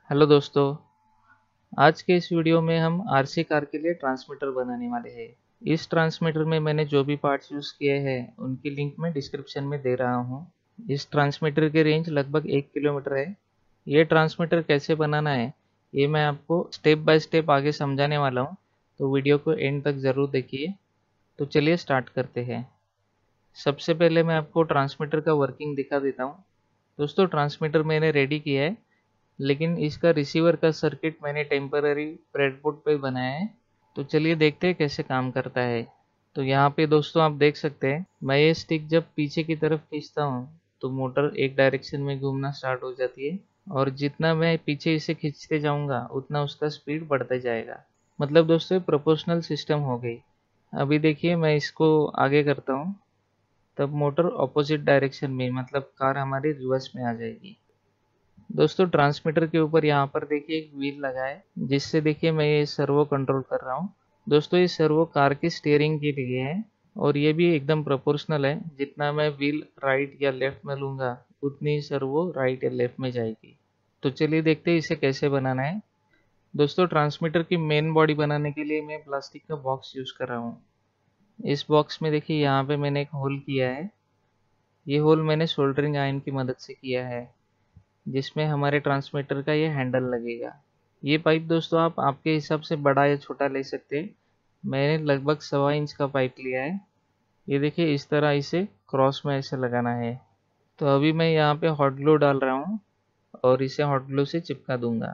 Hello दोस्तों। आज के इस वीडियो में हम आरसी कार के लिए ट्रांसमीटर बनाने वाले हैं। इस ट्रांसमीटर में मैंने जो भी पार्ट्स यूज़ किए हैं उनकी लिंक मैं डिस्क्रिप्शन में दे रहा हूँ। इस ट्रांसमीटर की रेंज लगभग 1 किलोमीटर है। ये ट्रांसमीटर कैसे बनाना है ये मैं आपको स्टेप बाय स्टेप आगे समझाने वाला हूँ, तो वीडियो को एंड तक ज़रूर देखिए। तो चलिए स्टार्ट करते हैं। सबसे पहले मैं आपको ट्रांसमीटर का वर्किंग दिखा देता हूँ। दोस्तों, ट्रांसमीटर मैंने रेडी किया है, लेकिन इसका रिसीवर का सर्किट मैंने टेम्पररी ब्रेडबोर्ड पे बनाया है। तो चलिए देखते हैं कैसे काम करता है। तो यहाँ पे दोस्तों आप देख सकते हैं, मैं ये स्टिक जब पीछे की तरफ खींचता हूँ तो मोटर एक डायरेक्शन में घूमना स्टार्ट हो जाती है, और जितना मैं पीछे इसे खींचते जाऊँगा उतना उसका स्पीड बढ़ता जाएगा। मतलब दोस्तों प्रोपोर्शनल सिस्टम हो गई। अभी देखिए मैं इसको आगे करता हूँ, तब मोटर ऑपोजिट डायरेक्शन में, मतलब कार हमारी रिवर्स में आ जाएगी। दोस्तों, ट्रांसमीटर के ऊपर यहाँ पर देखिए एक व्हील लगा है, जिससे देखिए मैं ये सर्वो कंट्रोल कर रहा हूँ। दोस्तों, ये सर्वो कार की स्टीयरिंग के लिए है, और ये भी एकदम प्रोपोर्शनल है। जितना मैं व्हील राइट या लेफ्ट में लूँगा उतनी ही सर्वो राइट या लेफ्ट में जाएगी। तो चलिए देखते हैं इसे कैसे बनाना है। दोस्तों, ट्रांसमीटर की मेन बॉडी बनाने के लिए मैं प्लास्टिक का बॉक्स यूज़ कर रहा हूँ। इस बॉक्स में देखिए यहाँ पे मैंने एक होल किया है। ये होल मैंने सोल्डरिंग आयरन की मदद से किया है, जिसमें हमारे ट्रांसमीटर का ये हैंडल लगेगा। ये पाइप दोस्तों आप आपके हिसाब से बड़ा या छोटा ले सकते हैं। मैंने लगभग 1.25 इंच का पाइप लिया है। ये देखिए इस तरह इसे क्रॉस में ऐसे लगाना है। तो अभी मैं यहाँ पे हॉट ग्लू डाल रहा हूँ और इसे हॉट ग्लू से चिपका दूंगा।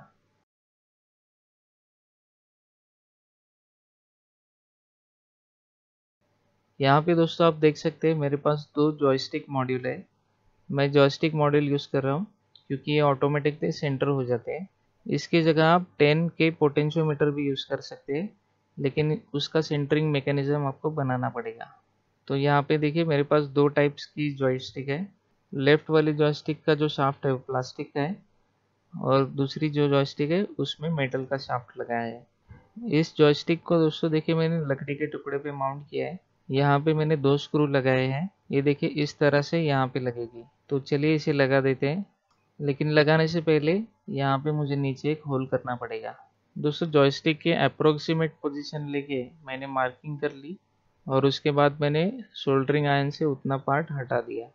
यहाँ पे दोस्तों आप देख सकते हैं मेरे पास 2 जॉयस्टिक मॉड्यूल है। मैं जॉयस्टिक मॉड्यूल यूज़ कर रहा हूँ क्योंकि ये ऑटोमेटिकली सेंटर हो जाते हैं। इसकी जगह आप 10 के पोटेंशियोमीटर भी यूज़ कर सकते हैं, लेकिन उसका सेंटरिंग मैकेनिज्म आपको बनाना पड़ेगा। तो यहाँ पे देखिए मेरे पास 2 टाइप्स की जॉयस्टिक है। लेफ्ट वाली जॉयस्टिक का जो शाफ्ट है वो प्लास्टिक का है, और दूसरी जो जॉयस्टिक है उसमें मेटल का शाफ्ट लगाया है। इस जॉयस्टिक को दोस्तों देखिए मैंने लकड़ी के टुकड़े पे माउंट किया है। यहाँ पे मैंने 2 स्क्रू लगाए हैं। ये देखिए इस तरह से यहाँ पे लगेगी। तो चलिए इसे लगा देते हैं, लेकिन लगाने से पहले यहाँ पे मुझे नीचे एक होल करना पड़ेगा। दोस्तों, जॉयस्टिक के अप्रोक्सीमेट पोजीशन लेके मैंने मार्किंग कर ली, और उसके बाद मैंने सोल्डरिंग आयरन से उतना पार्ट हटा दिया।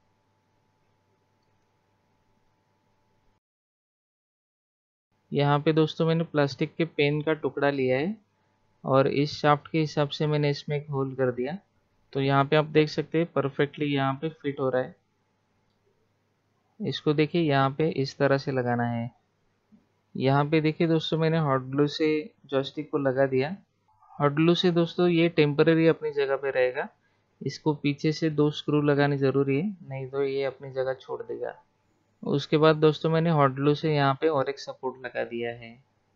यहाँ पे दोस्तों मैंने प्लास्टिक के पेन का टुकड़ा लिया है, और इस शाफ्ट के हिसाब से मैंने इसमें एक होल कर दिया। तो यहाँ पे आप देख सकते हैं परफेक्टली यहाँ पे फिट हो रहा है। इसको देखिए यहाँ पे इस तरह से लगाना है। यहाँ पे देखिए दोस्तों मैंने हॉट ग्लू से जॉयस्टिक को लगा दिया। हॉट ग्लू से दोस्तों ये टेम्पररी अपनी जगह पे रहेगा। इसको पीछे से 2 स्क्रू लगाने ज़रूरी है, नहीं तो ये अपनी जगह छोड़ देगा। उसके बाद दोस्तों मैंने हॉट ग्लू से यहाँ पे और एक सपोर्ट लगा दिया है।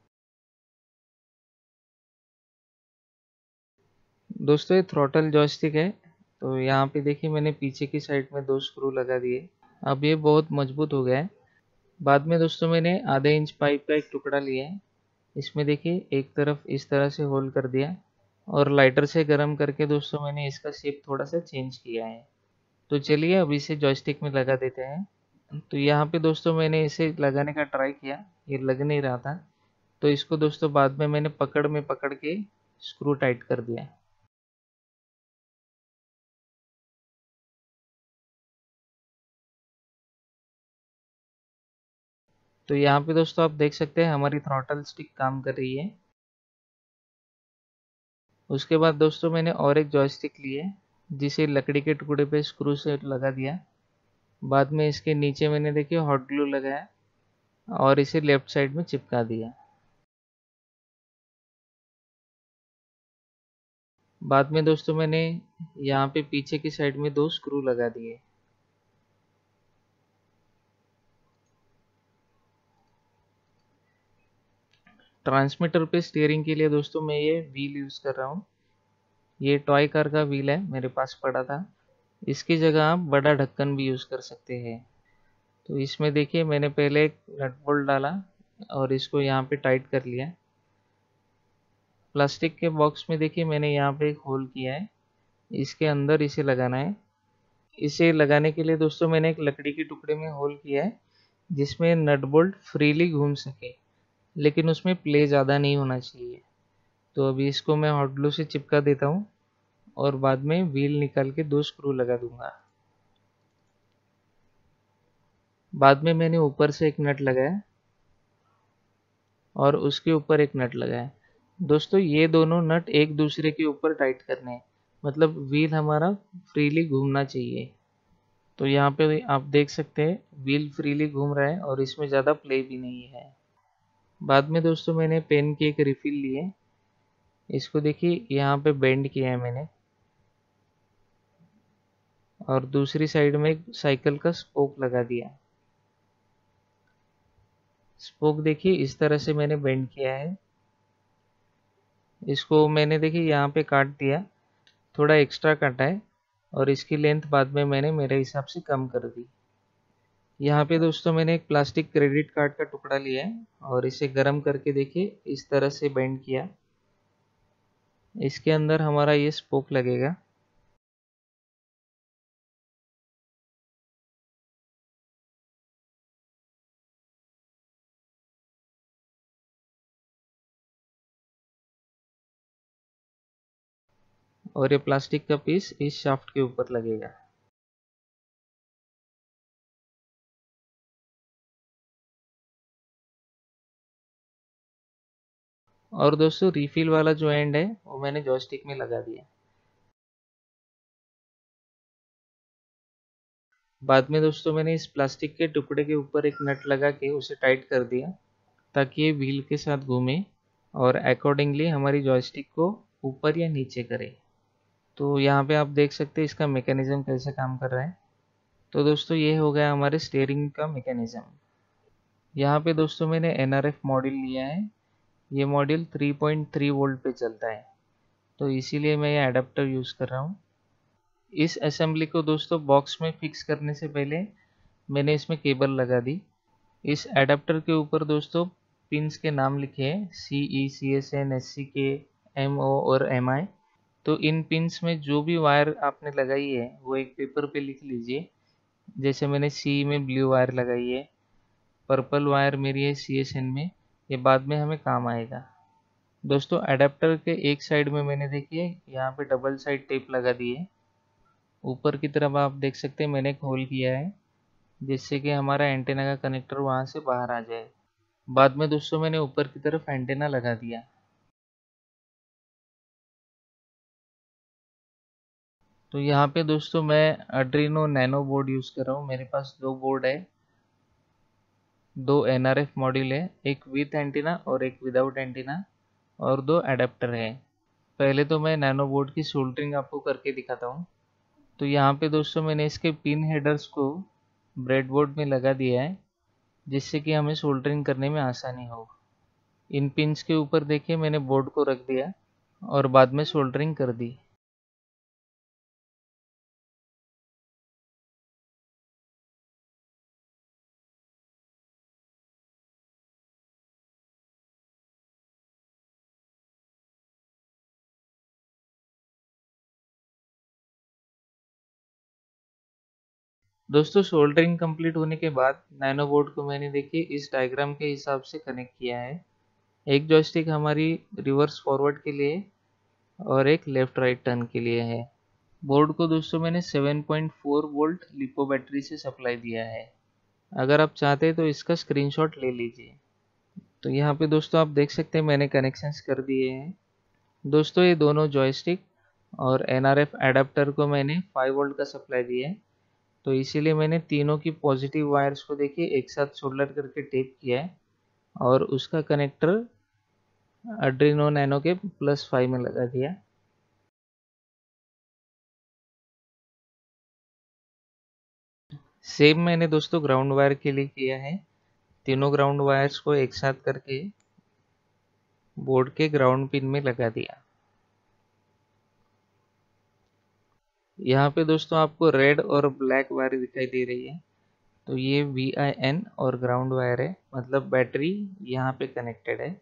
दोस्तों, ये थ्रॉटल जॉयस्टिक है। तो यहाँ पे देखिए मैंने पीछे की साइड में 2 स्क्रू लगा दिए। अब ये बहुत मजबूत हो गया है। बाद में दोस्तों मैंने आधे इंच पाइप का एक टुकड़ा लिया है। इसमें देखिए एक तरफ इस तरह से होल कर दिया, और लाइटर से गर्म करके दोस्तों मैंने इसका शेप थोड़ा सा चेंज किया है। तो चलिए अब इसे जॉयस्टिक में लगा देते हैं। तो यहाँ पे दोस्तों मैंने इसे लगाने का ट्राई किया, ये लग नहीं रहा था। तो इसको दोस्तों बाद में मैंने पकड़ में पकड़ के स्क्रू टाइट कर दिया। तो यहाँ पे दोस्तों आप देख सकते हैं हमारी थ्रॉटल स्टिक काम कर रही है। उसके बाद दोस्तों मैंने और एक जॉयस्टिक ली है, जिसे लकड़ी के टुकड़े पे स्क्रू से लगा दिया। बाद में इसके नीचे मैंने देखिए हॉट ग्लू लगाया, और इसे लेफ्ट साइड में चिपका दिया। बाद में दोस्तों मैंने यहाँ पे पीछे की साइड में 2 स्क्रू लगा दिए। ट्रांसमीटर पे स्टीयरिंग के लिए दोस्तों मैं ये व्हील यूज़ कर रहा हूँ। ये टॉय कार का व्हील है, मेरे पास पड़ा था। इसकी जगह आप बड़ा ढक्कन भी यूज़ कर सकते हैं। तो इसमें देखिए मैंने पहले एक नट बोल्ट डाला, और इसको यहाँ पे टाइट कर लिया। प्लास्टिक के बॉक्स में देखिए मैंने यहाँ पे एक होल किया है, इसके अंदर इसे लगाना है। इसे लगाने के लिए दोस्तों मैंने एक लकड़ी के टुकड़े में होल किया है, जिसमें नट बोल्ट फ्रीली घूम सके, लेकिन उसमें प्ले ज़्यादा नहीं होना चाहिए। तो अभी इसको मैं हॉट ग्लू से चिपका देता हूँ और बाद में व्हील निकाल के 2 स्क्रू लगा दूंगा। बाद में मैंने ऊपर से एक नट लगाया और उसके ऊपर एक नट लगाया। दोस्तों ये दोनों नट एक दूसरे के ऊपर टाइट करने हैं, मतलब व्हील हमारा फ्रीली घूमना चाहिए। तो यहाँ पे आप देख सकते हैं व्हील फ्रीली घूम रहा है और इसमें ज़्यादा प्ले भी नहीं है। बाद में दोस्तों मैंने पेन की एक रिफिल ली है, इसको देखिए यहाँ पे बेंड किया है मैंने, और दूसरी साइड में एक साइकिल का स्पोक लगा दिया। स्पोक देखिए इस तरह से मैंने बेंड किया है। इसको मैंने देखिए यहाँ पे काट दिया, थोड़ा एक्स्ट्रा काटा है, और इसकी लेंथ बाद में मैंने मेरे हिसाब से कम कर दी। यहाँ पे दोस्तों मैंने एक प्लास्टिक क्रेडिट कार्ड का टुकड़ा लिया है और इसे गर्म करके देखिए इस तरह से बेंड किया। इसके अंदर हमारा ये स्पोक लगेगा। और ये प्लास्टिक का पीस इस शाफ्ट के ऊपर लगेगा। और दोस्तों रिफिल वाला जो एंड है वो मैंने जॉयस्टिक में लगा दिया। बाद में दोस्तों मैंने इस प्लास्टिक के टुकड़े के ऊपर एक नट लगा के उसे टाइट कर दिया, ताकि ये व्हील के साथ घूमे और अकॉर्डिंगली हमारी जॉयस्टिक को ऊपर या नीचे करे। तो यहाँ पे आप देख सकते हैं इसका मैकेनिज्म कैसे काम कर रहा है। तो दोस्तों ये हो गया हमारे स्टीयरिंग का मैकेनिज्म। यहाँ पे दोस्तों मैंने NRF मॉड्यूल लिया है। ये मॉड्यूल 3.3 वोल्ट पे चलता है, तो इसीलिए मैं ये अडेप्टर यूज़ कर रहा हूँ। इस असेंबली को दोस्तों बॉक्स में फिक्स करने से पहले मैंने इसमें केबल लगा दी। इस एडाप्टर के ऊपर दोस्तों पिन्स के नाम लिखे हैं, CE, CSN, SCK, MO और MI। तो इन पिन्स में जो भी वायर आपने लगाई है वो एक पेपर पे लिख लीजिए। जैसे मैंने CE में ब्लू वायर लगाई है, पर्पल वायर मेरी है CSN में, ये बाद में हमें काम आएगा। दोस्तों एडाप्टर के एक साइड में मैंने देखिए यहाँ पे डबल साइड टेप लगा दी है। ऊपर की तरफ आप देख सकते हैं मैंने एक होल किया है, जिससे कि हमारा एंटेना का कनेक्टर वहाँ से बाहर आ जाए। बाद में दोस्तों मैंने ऊपर की तरफ एंटेना लगा दिया। तो यहाँ पे दोस्तों मैं Arduino नैनो बोर्ड यूज़ कर रहा हूँ। मेरे पास 2 बोर्ड है, 2 NRF मॉड्यूल है, एक विथ एंटीना और एक विदाउट एंटीना, और 2 एडाप्टर है। पहले तो मैं नैनो बोर्ड की सोल्डरिंग आपको करके दिखाता हूँ। तो यहाँ पे दोस्तों मैंने इसके पिन हेडर्स को ब्रेडबोर्ड में लगा दिया है, जिससे कि हमें सोल्डरिंग करने में आसानी हो। इन पिन्स के ऊपर देखिए मैंने बोर्ड को रख दिया और बाद में सोल्डरिंग कर दी। दोस्तों सोल्डरिंग कंप्लीट होने के बाद नैनो बोर्ड को मैंने देखिए इस डायग्राम के हिसाब से कनेक्ट किया है। एक जॉयस्टिक हमारी रिवर्स फॉरवर्ड के लिए और एक लेफ्ट राइट टर्न के लिए है। बोर्ड को दोस्तों मैंने 7.4 वोल्ट लिपो बैटरी से सप्लाई दिया है। अगर आप चाहते हैं तो इसका स्क्रीनशॉट ले लीजिए। तो यहाँ पे दोस्तों आप देख सकते हैं मैंने कनेक्शंस कर दिए हैं। दोस्तों ये दोनों जॉयस्टिक और NRF एडाप्टर को मैंने 5 वोल्ट का सप्लाई दिया है। तो इसीलिए मैंने तीनों की पॉजिटिव वायर्स को देखिए एक साथ सोल्डर करके टेप किया है और उसका कनेक्टर Arduino नैनो के +5 में लगा दिया। सेम मैंने दोस्तों ग्राउंड वायर के लिए किया है। तीनों ग्राउंड वायर्स को एक साथ करके बोर्ड के ग्राउंड पिन में लगा दिया। यहाँ पे दोस्तों आपको रेड और ब्लैक वायर दिखाई दे रही है, तो ये VIN और ग्राउंड वायर है, मतलब बैटरी यहाँ पे कनेक्टेड है।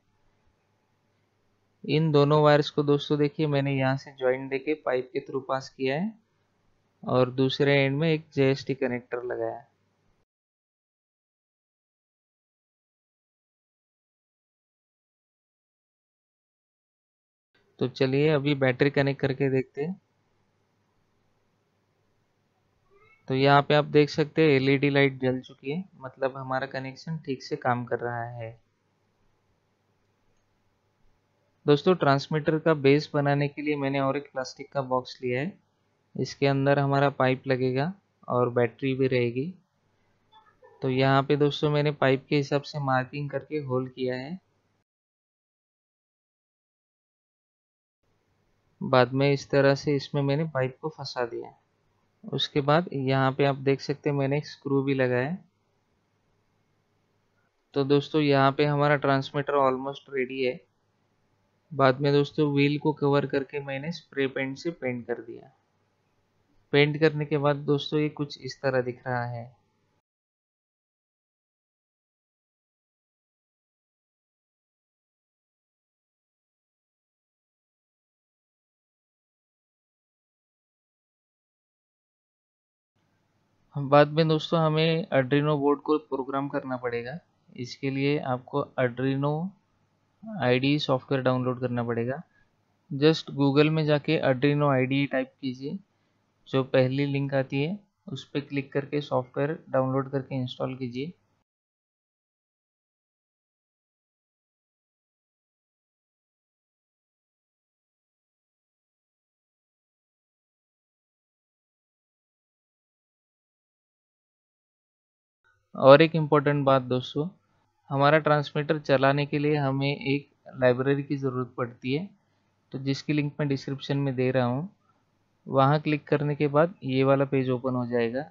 इन दोनों वायर्स को दोस्तों देखिए मैंने यहाँ से ज्वाइंट देके पाइप के थ्रू पास किया है और दूसरे एंड में एक JST कनेक्टर लगाया है। तो चलिए अभी बैटरी कनेक्ट करके देखते हैं। तो यहाँ पे आप देख सकते हैं एलईडी लाइट जल चुकी है, मतलब हमारा कनेक्शन ठीक से काम कर रहा है। दोस्तों ट्रांसमीटर का बेस बनाने के लिए मैंने और एक प्लास्टिक का बॉक्स लिया है। इसके अंदर हमारा पाइप लगेगा और बैटरी भी रहेगी। तो यहाँ पे दोस्तों मैंने पाइप के हिसाब से मार्किंग करके होल किया है। बाद में इस तरह से इसमें मैंने पाइप को फंसा दिया है। उसके बाद यहाँ पे आप देख सकते हैं मैंने एक स्क्रू भी लगाया है। तो दोस्तों यहाँ पे हमारा ट्रांसमीटर ऑलमोस्ट रेडी है। बाद में दोस्तों व्हील को कवर करके मैंने स्प्रे पेंट से पेंट कर दिया। पेंट करने के बाद दोस्तों ये कुछ इस तरह दिख रहा है। बाद में दोस्तों हमें अर्डिनो बोर्ड को प्रोग्राम करना पड़ेगा। इसके लिए आपको अर्डिनो आईडी सॉफ्टवेयर डाउनलोड करना पड़ेगा। जस्ट गूगल में जाके अर्डिनो आईडी टाइप कीजिए, जो पहली लिंक आती है उस पर क्लिक करके सॉफ्टवेयर डाउनलोड करके इंस्टॉल कीजिए। और एक इम्पोर्टेंट बात दोस्तों, हमारा ट्रांसमीटर चलाने के लिए हमें एक लाइब्रेरी की ज़रूरत पड़ती है। तो जिसकी लिंक मैं डिस्क्रिप्शन में दे रहा हूँ, वहाँ क्लिक करने के बाद ये वाला पेज ओपन हो जाएगा।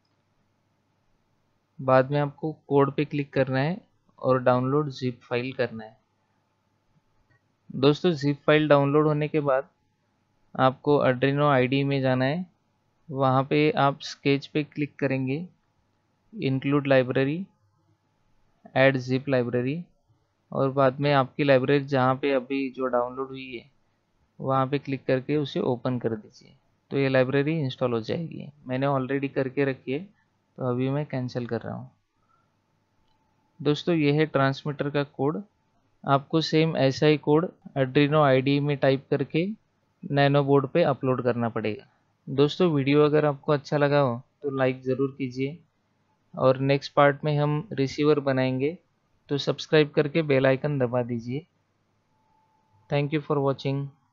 बाद में आपको कोड पे क्लिक करना है और डाउनलोड जिप फाइल करना है। दोस्तों जिप फाइल डाउनलोड होने के बाद आपको अर्डिनो आईडी में जाना है। वहाँ पे आप स्केच पे क्लिक करेंगे, include library, add zip library, और बाद में आपकी लाइब्रेरी जहाँ पे अभी जो डाउनलोड हुई है वहाँ पे क्लिक करके उसे ओपन कर दीजिए। तो ये लाइब्रेरी इंस्टॉल हो जाएगी। मैंने ऑलरेडी करके रखी है, तो अभी मैं कैंसिल कर रहा हूँ। दोस्तों ये है ट्रांसमीटर का कोड। आपको सेम ऐसा ही कोड अर्डिनो आईडी में टाइप करके नैनो बोर्ड पे अपलोड करना पड़ेगा। दोस्तों वीडियो अगर आपको अच्छा लगा हो तो लाइक ज़रूर कीजिए, और नेक्स्ट पार्ट में हम रिसीवर बनाएंगे, तो सब्सक्राइब करके बेल आइकन दबा दीजिए। Thank you for watching.